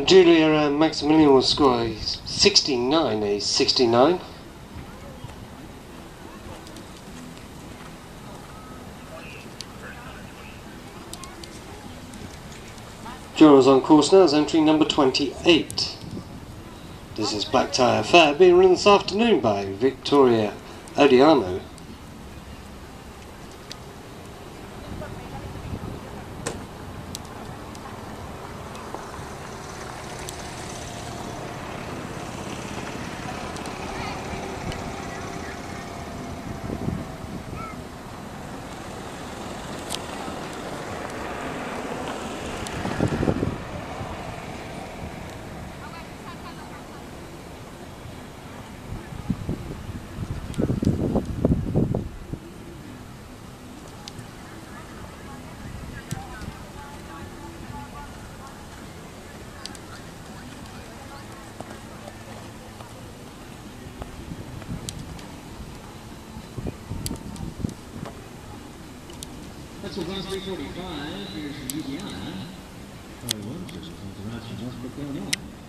Julia Maximilian will score a 69. Jurors on course now is entry number 28. This is Black Tie Affair, being run this afternoon by Victoria Odiano. That's a 345. Here's Louisiana. 1 just comes around, she just put going on.